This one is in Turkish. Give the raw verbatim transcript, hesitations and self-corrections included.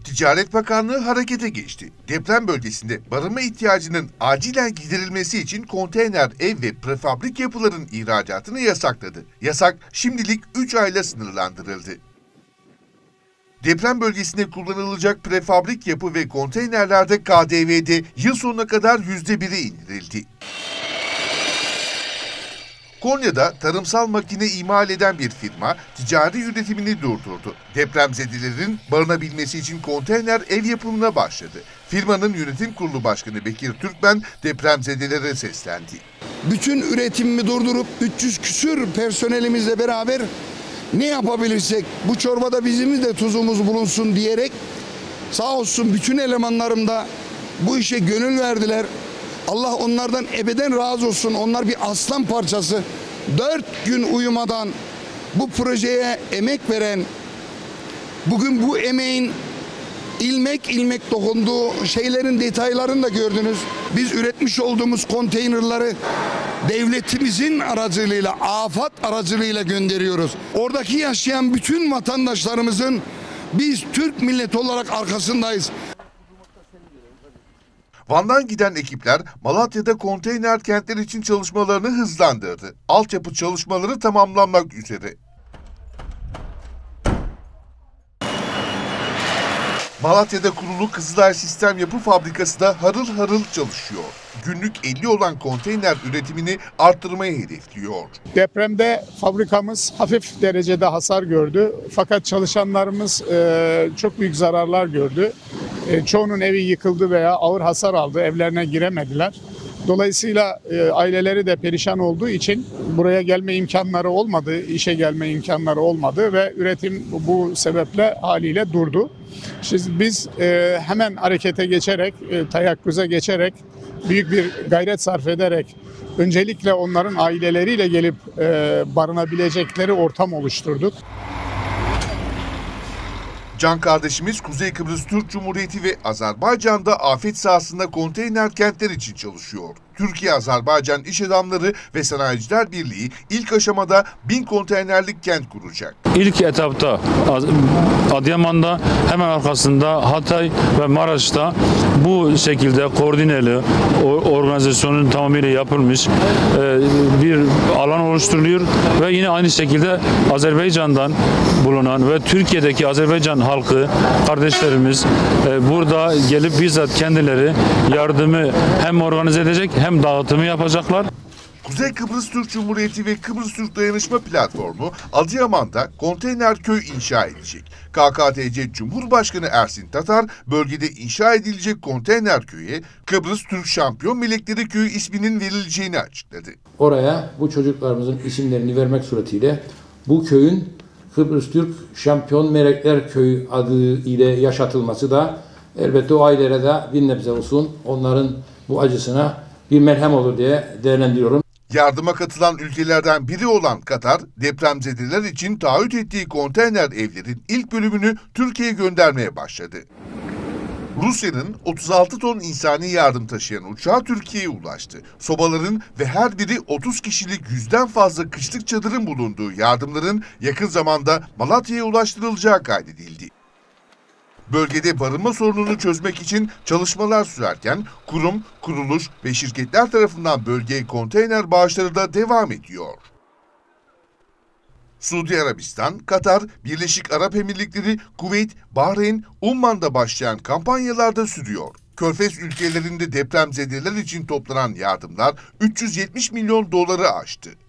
Ticaret Bakanlığı harekete geçti. Deprem bölgesinde barınma ihtiyacının acilen giderilmesi için konteyner ev ve prefabrik yapıların ihracatını yasakladı. Yasak şimdilik üç ayla sınırlandırıldı. Deprem bölgesinde kullanılacak prefabrik yapı ve konteynerlerde K D V'de yıl sonuna kadar yüzde bire indirildi. Konya'da tarımsal makine imal eden bir firma ticari üretimini durdurdu. Depremzedelerin barınabilmesi için konteyner ev yapımına başladı. Firmanın yönetim kurulu başkanı Bekir Türkmen depremzedelere seslendi. Bütün üretimimi durdurup üç yüz küsür personelimizle beraber ne yapabilirsek bu çorbada bizim de tuzumuz bulunsun diyerek sağ olsun bütün elemanlarım da bu işe gönül verdiler. Allah onlardan ebeden razı olsun. Onlar bir aslan parçası. Dört gün uyumadan bu projeye emek veren, bugün bu emeğin ilmek ilmek dokunduğu şeylerin detaylarını da gördünüz. Biz üretmiş olduğumuz konteynerları devletimizin aracılığıyla, AFAD aracılığıyla gönderiyoruz. Oradaki yaşayan bütün vatandaşlarımızın biz Türk milleti olarak arkasındayız. Van'dan giden ekipler Malatya'da konteyner kentler için çalışmalarını hızlandırdı. Altyapı çalışmaları tamamlanmak üzere. Malatya'da kurulu Kızılay Sistem Yapı Fabrikası da harıl harıl çalışıyor. Günlük elli olan konteyner üretimini arttırmayı hedefliyor. Depremde fabrikamız hafif derecede hasar gördü. Fakat çalışanlarımız e, çok büyük zararlar gördü. E, çoğunun evi yıkıldı veya ağır hasar aldı. Evlerine giremediler. Dolayısıyla e, aileleri de perişan olduğu için buraya gelme imkanları olmadı, işe gelme imkanları olmadı ve üretim bu sebeple haliyle durdu. Şimdi biz e, hemen harekete geçerek, e, teyakkuza geçerek, büyük bir gayret sarf ederek öncelikle onların aileleriyle gelip e, barınabilecekleri ortam oluşturduk. Can kardeşimiz Kuzey Kıbrıs Türk Cumhuriyeti ve Azerbaycan'da afet sahasında konteyner kentler için çalışıyor. Türkiye-Azerbaycan İş Adamları ve Sanayiciler Birliği ilk aşamada bin konteynerlik kent kuracak. İlk etapta Adıyaman'da, hemen arkasında Hatay ve Maraş'ta bu şekilde koordineli organizasyonun tamamıyla yapılmış bir alan oluşturuluyor ve yine aynı şekilde Azerbaycan'dan bulunan ve Türkiye'deki Azerbaycan halkı kardeşlerimiz burada gelip bizzat kendileri yardımı hem organize edecek hem dağıtımı yapacaklar. Kuzey Kıbrıs Türk Cumhuriyeti ve Kıbrıs Türk Dayanışma Platformu Adıyaman'da konteyner köy inşa edecek. K K T C Cumhurbaşkanı Ersin Tatar bölgede inşa edilecek konteyner köye Kıbrıs Türk Şampiyon Melekleri Köyü isminin verileceğini açıkladı. Oraya bu çocuklarımızın isimlerini vermek suretiyle bu köyün Kıbrıs Türk Şampiyon Melekler Köyü adı ile yaşatılması da elbette o ailelere de bir nebze olsun onların bu acısına bir merhem olur diye değerlendiriyorum. Yardıma katılan ülkelerden biri olan Katar, depremzedeler için taahhüt ettiği konteyner evlerin ilk bölümünü Türkiye'ye göndermeye başladı. Rusya'nın otuz altı ton insani yardım taşıyan uçağı Türkiye'ye ulaştı. Sobaların ve her biri otuz kişilik yüzden fazla kışlık çadırın bulunduğu yardımların yakın zamanda Malatya'ya ulaştırılacağı kaydedildi. Bölgede barınma sorununu çözmek için çalışmalar sürerken kurum, kuruluş ve şirketler tarafından bölgeye konteyner bağışları da devam ediyor. Suudi Arabistan, Katar, Birleşik Arap Emirlikleri, Kuveyt, Bahreyn, Umman'da başlayan kampanyalarda sürüyor. Körfez ülkelerinde depremzedeler için toplanan yardımlar üç yüz yetmiş milyon doları aştı.